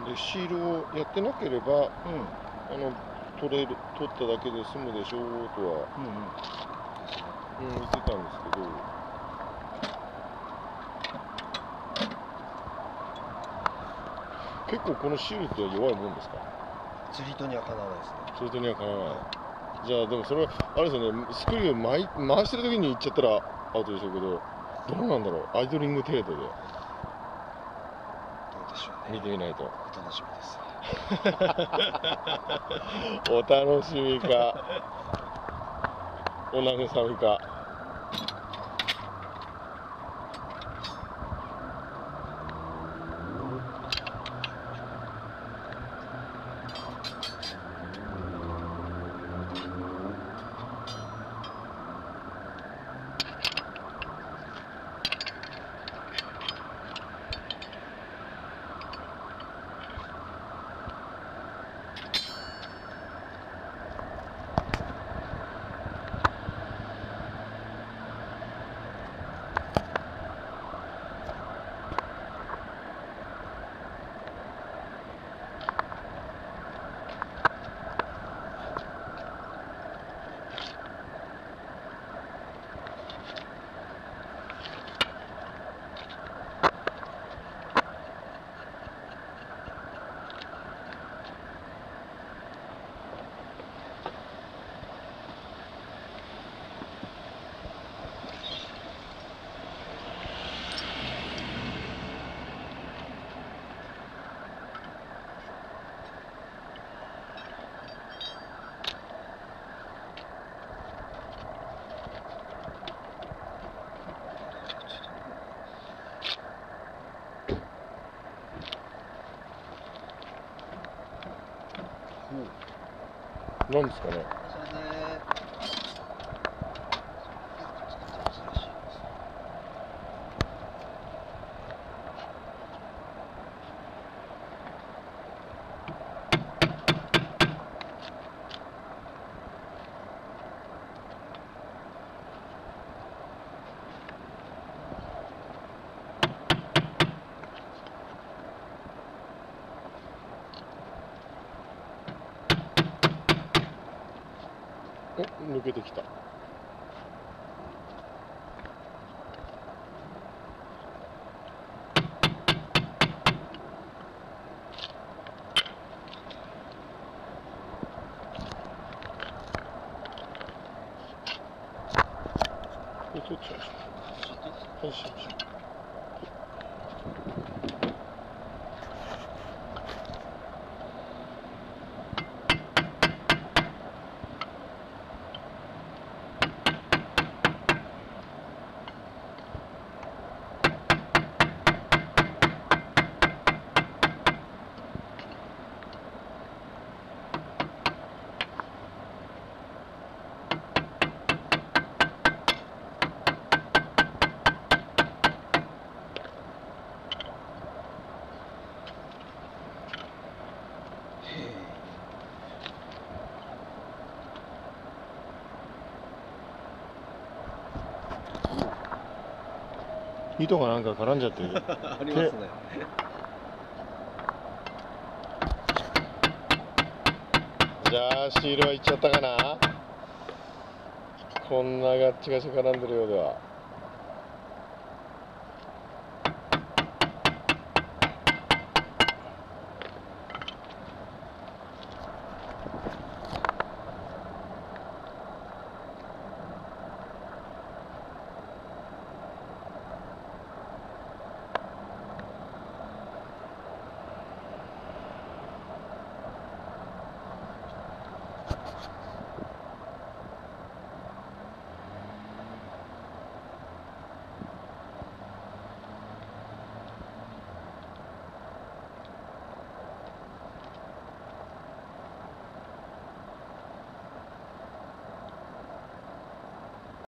シールをやってなければ、取っただけで済むでしょうとは、言ってたんですけど、結構このシールって弱いもんですか？ 釣り糸にはかなわないですね。 釣り糸にはかなわない。じゃあでもそれはあれですよね、スクリュー回してる時に行っちゃったらアウトでしょうけど、どうなんだろう、アイドリング程度で。 どうでしょうね。 見てみないと。 お楽しみです。 お楽しみか、お慰めか。なんですかね。抜けてきた。取っちゃいましょう。はい、しましょう。糸がなんか絡んじゃってる。 ありますね。 じゃあシールはいっちゃったかな。こんなガッチガチ絡んでるようでは。